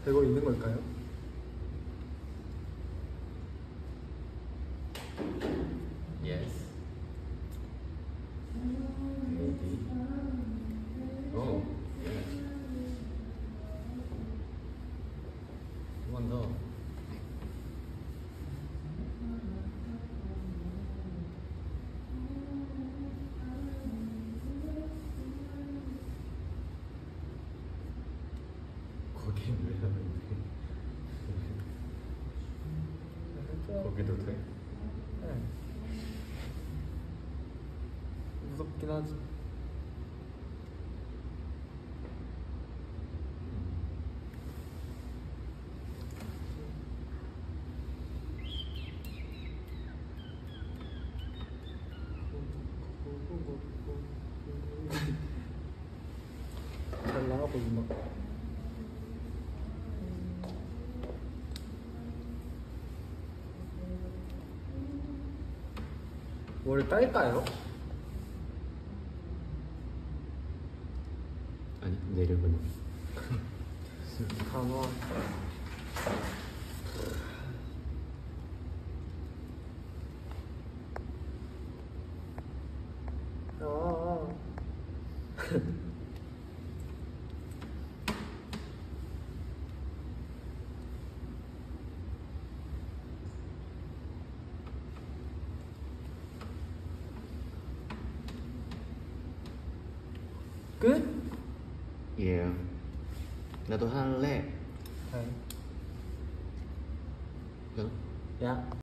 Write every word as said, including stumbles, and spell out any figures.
되고 있는 걸까요? Yes. Maybe. Oh, yes. 한 번 더. 거긴 왜 하는데? 거기도 돼? 네. 무섭긴 하지. 잘 나가고 있나? 뭘 딸까요? 아니, 내려보내. 단어. 아. 끝? Yeah. 나도 할래. 네. 야. 야.